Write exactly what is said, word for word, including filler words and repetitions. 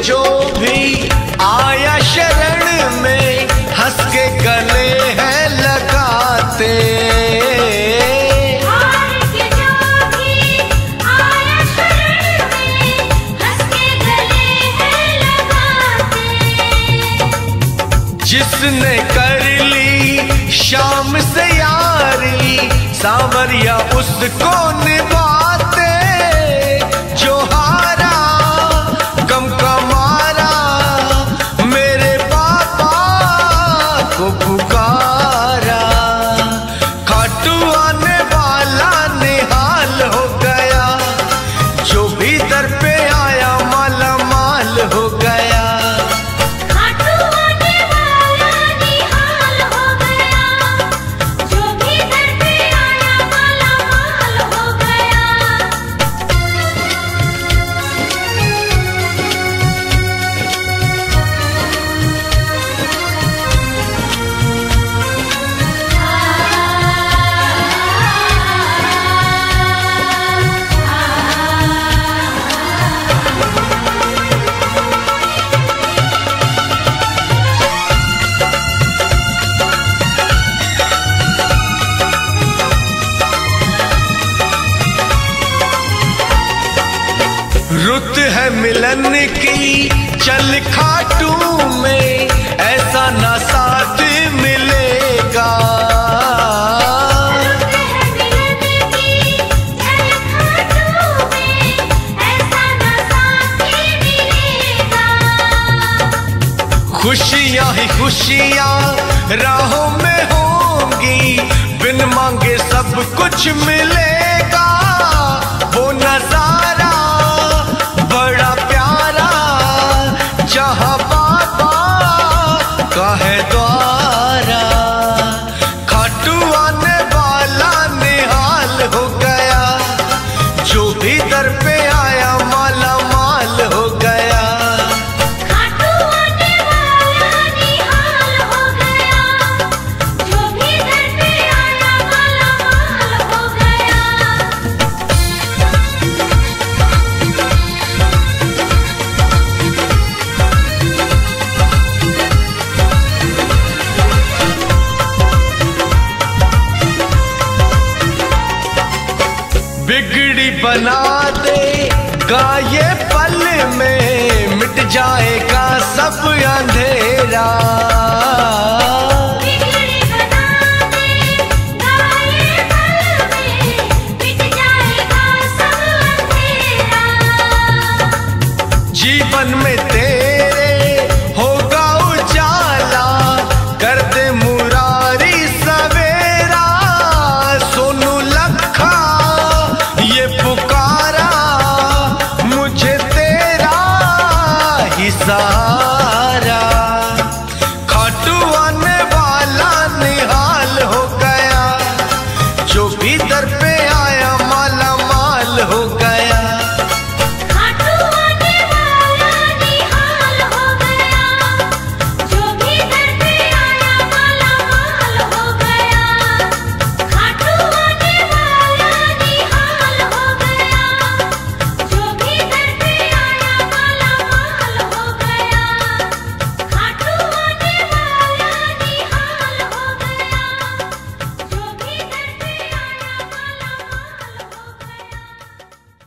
जो भी आया शरण में हंस के गले हैं लगाते। हार के जो भी आया शरण में हंस के गले हैं लगाते। जिसने कर ली शाम से यारी सांवरिया उसको निभाते। जो हारा गम का मारा मेरे पापा को पुकारा। खाटू आने वाला निहाल हो गया, जो भी दर पे आया माला माल हो गया। खाटू आने वाला निहाल हो गया, जो भी दर पे आया माला माल हो गया। रुत है मिलन की चल खाटू में, ऐसा ना साथ मिलेगा। रुत है मिलन की चल खाटू में, ऐसा ना साथी मिलेगा। खुशियां ही खुशियां राहों में होंगी, बिन मांगे सब कुछ मिलेगा। वो नजारा बड़ा प्यारा जहां बाबा का है द्वारा। खाटू आने वाला निहाल हो गया, जो भी दर पे आया माला माल हो गया। खाटू आने वाला निहाल हो गया, जो भी दर पे आया माला माल हो गया। बिगड़ी बना दे गाये पल में, मिट जाएगा सब अंधेरा। बिगड़ी बना दे गाये पल में, मिट जाएगा सब अंधेरा। जीवन में तेरे होगा उजाला, कर दे मुरारी सवेरा। सोनू लखा ये पुकारा, मुझे तेरा ही सहारा।